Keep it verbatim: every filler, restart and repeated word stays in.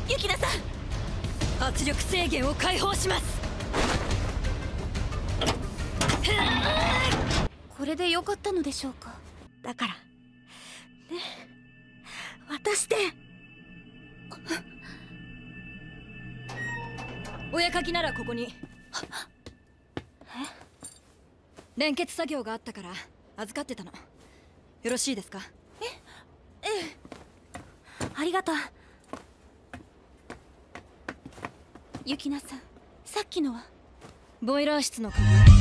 ユキナさん、圧力制限を解放します。 これでよかったのでしょうか。 だからね、渡して。親鍵ならここに。 え？ 連結作業があったから預かってたの。よろしいですか？ え、ええ、ありがとう。ユキナさん、さっきのは？ ボイラー室の鍵。